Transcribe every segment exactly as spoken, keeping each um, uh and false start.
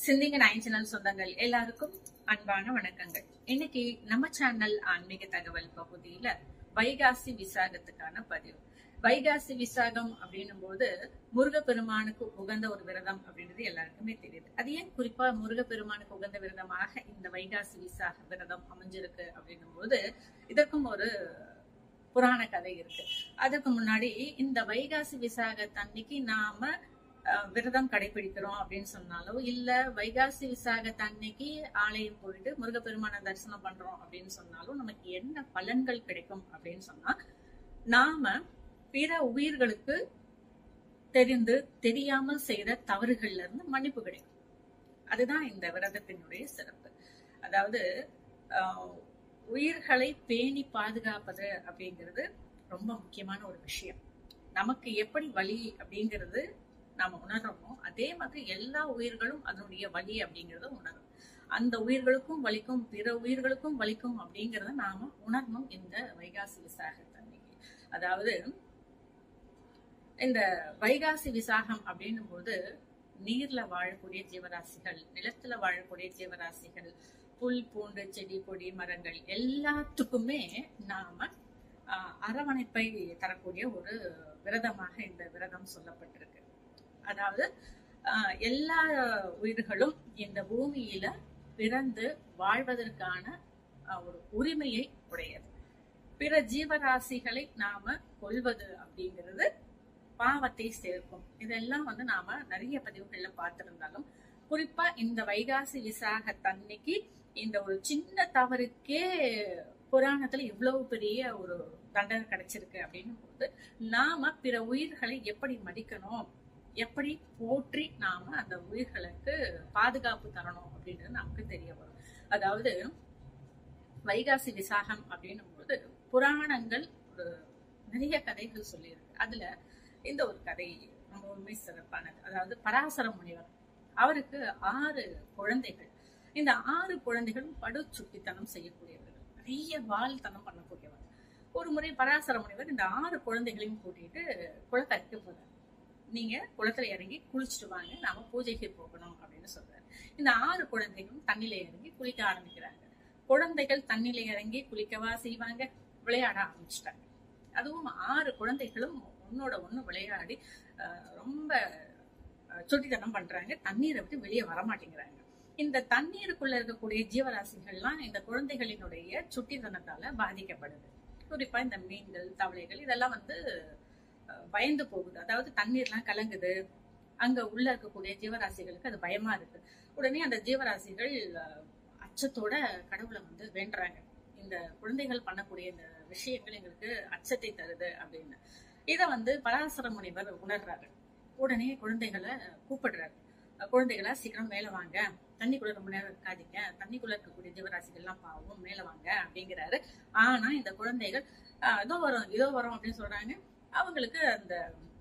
சிந்திங்க nine channel சொந்தங்கள் எல்லாருக்கும் அன்பான வணக்கங்கள். இன்னைக்கு நம்ம சேனல் ஆன்மீக தகவல் பகுதியில வைகாசி விசாகத்துக்கான பதிவு. வைகாசி விசாகம் அப்படின்னும் போது முருகப்பெருமானுக்கு உகந்த ஒரு விரதம் அப்படின்றது எல்லாருக்குமே தெரியுது. அது ஏன் குறிப்பா முருகப்பெருமானுக்கு உகந்த விரதமாக இந்த வைகாசி விசாக விரதம் அமைஞ்சிருக்கு அப்படின்னும் போது இதற்கும் ஒரு புராண கதை இருக்கு. அதுக்கு முன்னாடி இந்த வைகாசி விசாகத்தன்னைக்கு நாம விரதம் கடைபிடிக்கிறோம் அப்படின்னு சொன்னாலும் இல்ல வைகாசி விசாகத்தன்னைக்கு ஆலயம் போயிட்டு முருகப்பெருமான தரிசனம் பண்றோம் அப்படின்னு சொன்னாலும் நமக்கு என்ன பலன்கள் கிடைக்கும் அப்படின்னு சொன்னா, நாம பிற உயிர்களுக்கு தெரிந்து தெரியாமல் செய்த தவறுகள்ல இருந்து மன்னிப்பு கிடைக்கும். அதுதான் இந்த விரதத்தினுடைய சிறப்பு. அதாவது ஆஹ் உயிர்களை பேணி பாதுகாப்பது அப்படிங்கிறது ரொம்ப முக்கியமான ஒரு விஷயம். நமக்கு எப்படி வலி அப்படிங்கிறது நாம உணர்றோமோ அதே மாதிரி எல்லா உயிர்களும் அதனுடைய வலி அப்படிங்கறத உணரும். அந்த உயிர்களுக்கும் வலிக்கும் பிற உயிர்களுக்கும் வலிக்கும் அப்படிங்கறத நாம உணரணும் இந்த வைகாசி விசாகத்தன்னைக்கு. அதாவது இந்த வைகாசி விசாகம் அப்படின்னும் போது நீர்ல வாழக்கூடிய ஜீவராசிகள், நிலத்துல வாழக்கூடிய ஜீவராசிகள், புல் பூண்டு செடி கொடி மரங்கள் எல்லாத்துக்குமே நாம ஆஹ் அரவணைப்பை தரக்கூடிய ஒரு விரதமாக இந்த விரதம் சொல்லப்பட்டிருக்கு. அதாவது ஆஹ் எல்லா உயிர்களும் இந்த பூமியில பிறந்து வாழ்வதற்கான ஒரு உரிமையை உடையது. பிற ஜீவராசிகளை நாம கொல்வது அப்படிங்கிறது பாவத்தை சேர்க்கும். இதெல்லாம் வந்து நாம நிறைய பதிவுகள்ல பார்த்திருந்தாலும் குறிப்பா இந்த வைகாசி விசாகத்தன்னைக்கு இந்த ஒரு சின்ன தவறுக்கே புராணத்துல இவ்வளவு பெரிய ஒரு தண்டனை கிடைச்சிருக்கு அப்படின்னு போது நாம பிற உயிர்களை எப்படி மதிக்கணும், எப்படி போற்றி நாம அந்த உயிர்களுக்கு பாதுகாப்பு தரணும் அப்படின்றது நமக்கு தெரிய வரும். அதாவது வைகாசி விசாகம் அப்படின்னும் போது புராணங்கள் ஒரு நிறைய கதைகள் சொல்லியிருக்கு. அதுல இந்த ஒரு கதை ரொம்பவுமே சிறப்பானது. அதாவது பராசர முனிவர், அவருக்கு ஆறு குழந்தைகள். இந்த ஆறு குழந்தைகளும் படு சுட்டித்தனம் செய்யக்கூடியவர்கள், நிறைய வாழ்த்தனம் பண்ணக்கூடியவர். ஒரு முறை பராசர முனிவர் இந்த ஆறு குழந்தைகளையும் கூட்டிட்டு குளக்கரைக்கு போறார். நீங்க குளத்துல இறங்கி குளிச்சுட்டு வாங்க, நாம பூஜைக்கு போகணும் அப்படின்னு சொல்றாரு. இந்த ஆறு குழந்தைகளும் தண்ணில இறங்கி குளிக்க ஆரம்பிக்கிறாங்க. குழந்தைகள் தண்ணில இறங்கி குளிக்கவா செய்வாங்க, விளையாட ஆரம்பிச்சுட்டாங்க. அதுவும் ஆறு குழந்தைகளும் ஒன்னோட ஒண்ணு விளையாடி ரொம்ப சுட்டித்தனம் பண்றாங்க. தண்ணீரை விட்டு வெளியே வரமாட்டேங்கிறாங்க. இந்த தண்ணீருக்குள்ள இருக்கக்கூடிய ஜீவராசிகள்லாம் இந்த குழந்தைகளினுடைய சுட்டித்தனத்தால பாதிக்கப்படுது. குறிப்பா இந்த மீன்கள், தவளைகள் இதெல்லாம் வந்து பயந்து போகுது. அதாவது தண்ணீர்லாம் கலங்குது, அங்க உள்ள இருக்கக்கூடிய ஜீவராசிகளுக்கு அது பயமா இருக்கு. உடனே அந்த ஜீவராசிகள் அச்சத்தோட கடவுளை வந்து வேண்டுறாங்க, இந்த குழந்தைகள் பண்ணக்கூடிய இந்த விஷயங்கள் எங்களுக்கு அச்சத்தை தருது அப்படின்னு. இத வந்து பராசர முனிவர் உணர்றாரு. உடனே குழந்தைகளை கூப்பிடுறாரு. குழந்தைகளா சீக்கிரம் மேல வாங்க, தண்ணிக்குள்ள ரொம்ப நேரம் இருக்காதீங்க, தண்ணிக்குள்ள இருக்கக்கூடிய ஜீவராசிகள் எல்லாம் பாவம், மேல வாங்க அப்படிங்கிறாரு. ஆனா இந்த குழந்தைகள் ஆஹ் இதோ வரும் இதோ வரும் அப்படின்னு சொல்றாங்க. அவங்களுக்கு அந்த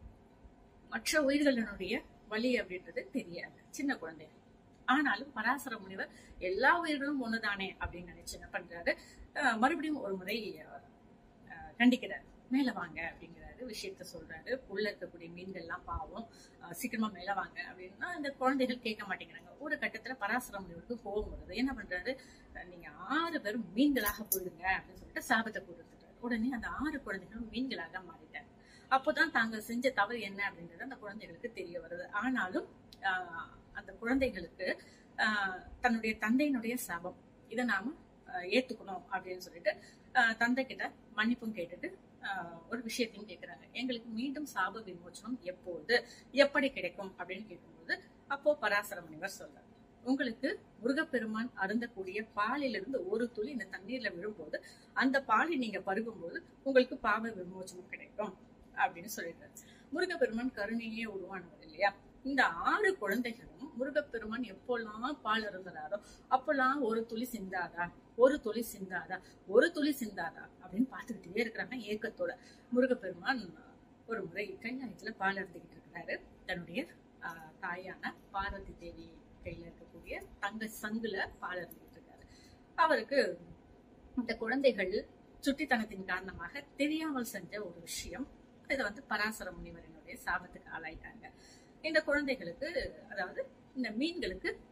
மற்ற உயிர்களினுடைய வலி அப்படின்றது தெரியாது, சின்ன குழந்தைகள். ஆனாலும் பராசர முனிவர் எல்லா உயிர்களும் ஒண்ணுதானே அப்படின்னு நினைச்சு என்ன பண்றாரு, மறுபடியும் ஒரு முறை கண்டிக்கிறாரு. மேல வாங்க அப்படிங்கிறாரு, விஷயத்த சொல்றாரு. உள்ள இருக்கக்கூடிய மீன்கள் எல்லாம் பாவம், சீக்கிரமா மேல வாங்க அப்படின்னா இந்த குழந்தைகள் கேட்க மாட்டேங்கிறாங்க. ஒரு கட்டத்துல பராசர முனிவருக்கு கோபம் வருது. என்ன பண்றாரு, நீங்க ஆறு பேரும் மீன்களாக போயிடுங்க அப்படின்னு சொல்லிட்டு சாபத்தை கொடுத்துட்டாரு. உடனே அந்த ஆறு குழந்தைகளும் மீன்களாக மாறிட்டாங்க. அப்போதான் தாங்க செஞ்ச தவறு என்ன அப்படின்றது அந்த குழந்தைகளுக்கு தெரிய வருது. ஆனாலும் ஆஹ் அந்த குழந்தைகளுக்கு ஆஹ் தன்னுடைய தந்தையினுடைய சாபம், இதை நாம ஏத்துக்கணும் அப்படின்னு சொல்லிட்டு ஆஹ் தந்தை கிட்ட மன்னிப்பும் கேட்டுட்டு ஆஹ் ஒரு விஷயத்தையும் கேட்கிறாங்க. எங்களுக்கு மீண்டும் சாப விமோச்சனம் எப்போது, எப்படி கிடைக்கும் அப்படின்னு கேட்கும்போது அப்போ பராசர முனிவர் சொல்றாரு, உங்களுக்கு முருகப்பெருமான் அருந்தக்கூடிய பாலிலிருந்து ஒரு துளி இந்த தண்ணீர்ல விழும்போது அந்த பாலை நீங்க பருகும்போது உங்களுக்கு பாவ விமோச்சனம் கிடைக்கும் அப்படின்னு சொல்லிடுறாரு. முருகப்பெருமான் கருணையே உருவானவர் இல்லையா? இந்த ஆறு குழந்தைகளும் முருகப்பெருமான் எப்போல்லாம் பால் அருந்துறாரோ அப்பெல்லாம் ஒரு துளி சிந்தாதா, ஒரு துளி சிந்தாதா, ஒரு துளி சிந்தாதா அப்படின்னு பார்த்துக்கிட்டே இருக்கிறாங்க ஏக்கத்தோட. முருகப்பெருமான் ஒரு முறை கைலாயத்துல பால் அருந்துகிட்டு இருக்கிறாரு. தன்னுடைய ஆஹ் தாயான பார்வதி தேவி கையில இருக்கக்கூடிய தங்க சங்குல பால் அருந்துகிட்டு இருக்காரு. அவருக்கு இந்த குழந்தைகள் சுட்டித்தனத்தின் காரணமாக தெரியாமல் செஞ்ச ஒரு விஷயம். இதை வந்து பராசர முனிவரினுடைய சாபத்துக்கு ஆளாயிட்டாங்க. இந்த குழந்தைகளுக்கு, அதாவது இந்த மீன்களுக்கு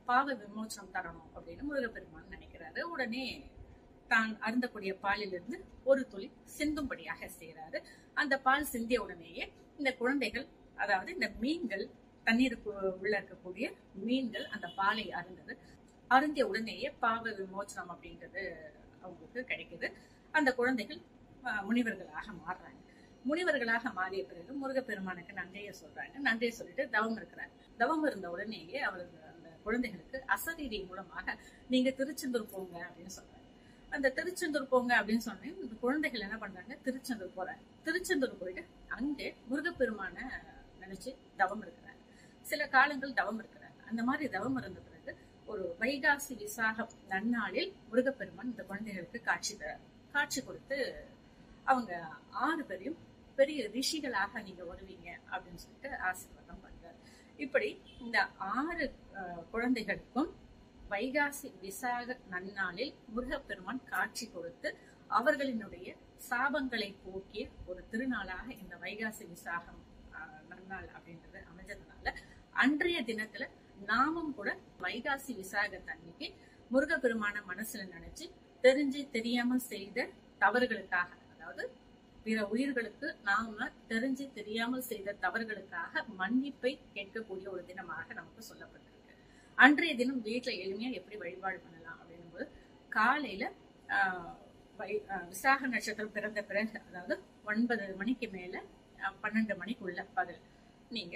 பாவ விமோச்சனம் தரணும் அப்படின்னு முருகப்பெருமான் நினைக்கிறாரு. உடனே தான் அருந்தக்கூடிய பாலிலிருந்து ஒரு துளி சிந்தும்படியாக செய்யறாரு. அந்த பால் சிந்திய உடனேயே இந்த குழந்தைகள், அதாவது இந்த மீன்கள், தண்ணீருக்கு உள்ள இருக்கக்கூடிய மீன்கள் அந்த பாலை அருந்தது. அருந்திய உடனேயே பாவ விமோச்சனம் அப்படின்றது அவங்களுக்கு கிடைக்குது. அந்த குழந்தைகள் முனிவர்களாக மாறுறாங்க. முனிவர்களாக மாறிய பிறகு முருகப்பெருமானுக்கு நன்றியை சொல்றாங்க. நன்றியை சொல்லிட்டு தவம் இருக்கிறாங்க. தவம் இருந்த உடனேயே அவர்கள் அந்த குழந்தைகளுக்கு அசரீரி மூலமாக நீங்க திருச்செந்தூர் போங்க அப்படின்னு சொல்றாங்க. அந்த திருச்செந்தூர் போங்க அப்படின்னு சொன்னேன். இந்த குழந்தைகள் என்ன பண்றாங்க, திருச்செந்தூர் போறாங்க. திருச்செந்தூர் போயிட்டு அங்கே முருகப்பெருமான நினைச்சு தவம் இருக்கிறாங்க. சில காலங்கள் தவம் இருக்கிறாங்க. அந்த மாதிரி தவம் இருந்த பிறகு ஒரு வைகாசி விசாகம் நன்னாளில் முருகப்பெருமான் இந்த குழந்தைகளுக்கு காட்சி தரார். காட்சி கொடுத்து அவங்க ஆறு பேரையும் பெரிய ரிஷிகளாக நீங்க வருவீங்க அப்படின்னு சொல்லிட்டு ஆசீர்வாதம் பண்றாரு. இப்படி இந்த ஆறு குழந்தைகளுக்கும் வைகாசி விசாக நன்னாளில் முருகப்பெருமான் காட்சி கொடுத்து அவர்களினுடைய சாபங்களை போக்கிய ஒரு திருநாளாக இந்த வைகாசி விசாகம் நன்னாள் அப்படின்றது அமைஞ்சதுனால அன்றைய தினத்துல நாமும் கூட வைகாசி விசாகத்தன்னைக்கு முருகப்பெருமான மனசுல நினைச்சு தெரிஞ்சு தெரியாம செய்த தவறுகளுக்காக, அதாவது பிற உயிர்களுக்கு நாம தெரிஞ்சு தெரியாமல் செய்த தவறுகளுக்காக மன்னிப்பை கேட்கக்கூடிய ஒரு தினமாக நமக்கு சொல்லப்பட்டிருக்கு. அன்றைய தினம் வீட்டுல எளிமையா எப்படி வழிபாடு பண்ணலாம் அப்படின்னும் போது காலையில ஆஹ் விசாக நட்சத்திரம் பிறந்த பிறகு, அதாவது ஒன்பது மணிக்கு மேல பன்னெண்டு மணிக்குள்ள பகல் நீங்க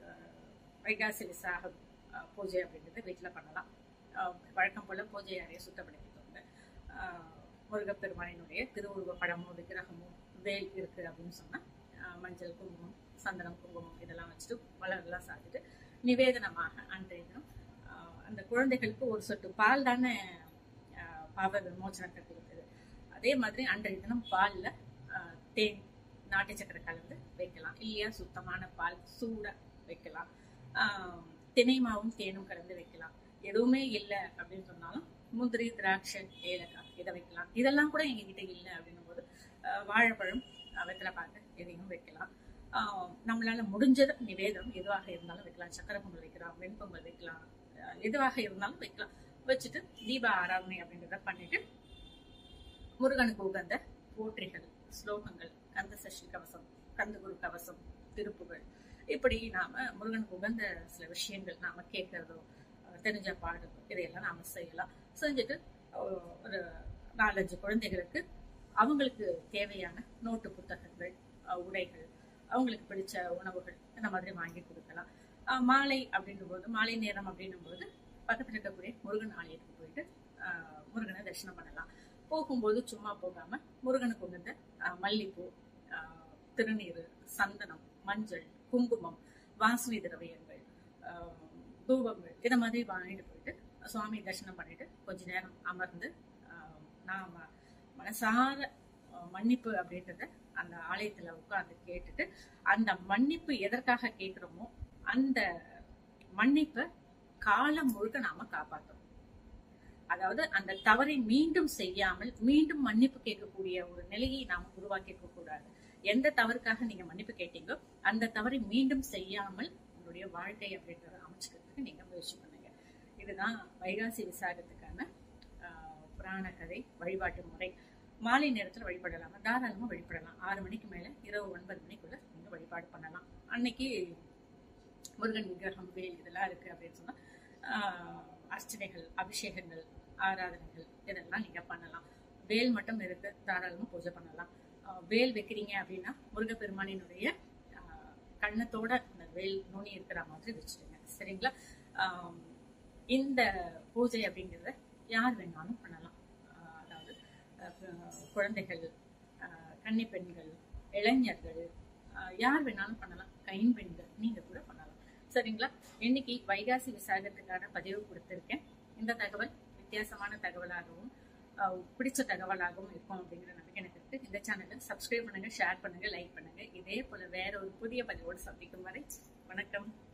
வைகாசி விசாக பூஜை அப்படின்றத வீட்டுல பண்ணலாம். வழக்கம் போல பூஜை அறையை சுத்தப்படுத்திக்கோங்க. ஆஹ் முருகப்பெருமானினுடைய திருவுருவ படமோ விக்கிரகமோ வேல் இருக்கு அப்படின்னு சொன்னா மஞ்சள், குங்குமம், சந்தனம், குங்குமம் இதெல்லாம் வச்சுட்டு மலர்லாம் சாத்திட்டு நிவேதனமாக அன்றைய தினம் அந்த குழந்தைகளுக்கு ஒரு சொட்டு பால் தானே பாவ விமோச்சனத்துக்கு இருக்குது. அதே மாதிரி அன்றைய தினம் பால்ல தேன், நாட்டு சக்கரை கலந்து வைக்கலாம். இல்லையா சுத்தமான பால் சூட வைக்கலாம். ஆஹ் தினைமாவும் தேனும் கலந்து வைக்கலாம். எதுவுமே இல்லை அப்படின்னு சொன்னாலும் முந்திரி, திராட்சை, ஏலக்காய் இதை வைக்கலாம். இதெல்லாம் கூட எங்க கிட்ட இல்லை அப்படின்னும் போது வாழைப்பழம், வெத்தலை பாக்கு எதையும் வைக்கலாம். ஆஹ் நம்மளால முடிஞ்சது நிவேதனம் எதுவாக இருந்தாலும் வைக்கலாம். சக்கரை பொங்கல் வைக்கலாம், வெண்பொங்கல் வைக்கலாம், எதுவாக இருந்தாலும் வைக்கலாம். வச்சுட்டு தீப ஆராதனை அப்படின்றத பண்ணிட்டு முருகனுக்கு உகந்த போற்றிகள், ஸ்லோகங்கள், கந்த சஷ்டி கவசம், கந்தகுரு கவசம், திருப்புகள், இப்படி நாம முருகனுக்கு உகந்த சில விஷயங்கள் நாம கேட்கறதோ தெரிஞ்ச பாடுறதோ இதையெல்லாம் நாம செய்யலாம். செஞ்சுட்டு ஒரு நாலஞ்சு குழந்தைகளுக்கு அவங்களுக்கு தேவையான நோட்டு புத்தகங்கள், உடைகள், அவங்களுக்கு பிடிச்ச உணவுகள் இந்த மாதிரி வாங்கி கொடுக்கலாம். மாலை அப்படின்னும் போது, மாலை நேரம் அப்படின்னும் போது பக்கத்துல இருக்கக்கூடிய முருகன் ஆலயத்துக்கு போயிட்டு ஆஹ் முருகனை தரிசனம் பண்ணலாம். போகும்போது சும்மா போகாம முருகனுக்கு உகந்த மல்லிப்பூ, ஆஹ் திருநீர், சந்தனம், மஞ்சள், குங்குமம், வாசனை திரவியங்கள், ஆஹ் தூபங்கள் இதை மாதிரி வாங்கிட்டு போயிட்டு சுவாமி தரிசனம் பண்ணிட்டு கொஞ்ச நேரம் அமர்ந்து ஆஹ் நாம மனசார மன்னிப்பு அப்படின்றத அந்த ஆலயத்துல உட்கார்ந்து கேட்டுட்டு, அந்த மன்னிப்பு எதற்காக கேட்கிறோமோ அந்த மன்னிப்பை காலம் முழுக்க நாம காப்பாற்றணும். அதாவது அந்த தவறை மீண்டும் செய்யாமல் மீண்டும் மன்னிப்பு கேட்கக்கூடிய ஒரு நிலையை நாம உருவாக்கிக்க கூடாது. எந்த தவறுக்காக நீங்க மன்னிப்பு கேட்டீங்களோ அந்த தவறை மீண்டும் செய்யாமல் உங்களுடைய வாழ்க்கை அப்படின்றத அமைச்சுக்கிறதுக்கு நீங்க முயற்சி பண்ணுங்க. இதுதான் வைகாசி விசாகத்துக்கான ஆஹ் புராண கதை வழிபாட்டு முறை. மாலை நேரத்துல வழிபடலாமா? தாராளமா வழிபடலாம். ஆறு மணிக்கு மேல இரவு ஒன்பது மணிக்குள்ள நீங்க வழிபாடு பண்ணலாம். அன்னைக்கு முருகன் விக்கிரகம், வேல் இதெல்லாம் இருக்கு அப்படின்னு சொன்னா ஆஹ் அர்ச்சனைகள், அபிஷேகங்கள், ஆராதனைகள் இதெல்லாம் நீங்க பண்ணலாம். வேல் மட்டும் இருக்கு, தாராளமா பூஜை பண்ணலாம். வேல் வைக்கிறீங்க அப்படின்னா முருகப்பெருமானினுடைய ஆஹ் கண்ணத்தோட அந்த வேல் நுனி இருக்கிற மாதிரி வச்சுடுங்க. சரிங்களா? ஆஹ் இந்த பூஜை அப்படிங்கிறத யார் வேணாலும் பண்ணலாம். ஆஹ் அதாவது குழந்தைகள், கன்னி பெண்கள், இளைஞர்கள், யார் வேணாலும் பண்ணலாம். கைம்பெண்கள் நீங்க கூட பண்ணலாம். சரிங்களா? இன்னைக்கு வைகாசி விசாகத்துக்கான பதிவு கொடுத்திருக்கேன். இந்த தகவல் வித்தியாசமான தகவலாகவும் பிடிச்ச தகவலாகவும் இருக்கும் அப்படிங்கிற நம்பிக்கை எனக்கு இருக்கு. இந்த சேனலை சப்ஸ்கிரைப் பண்ணுங்க, ஷேர் பண்ணுங்க, லைக் பண்ணுங்க. இதே போல வேற ஒரு புதிய பதிவோடு சந்திக்கும் வரை வணக்கம்.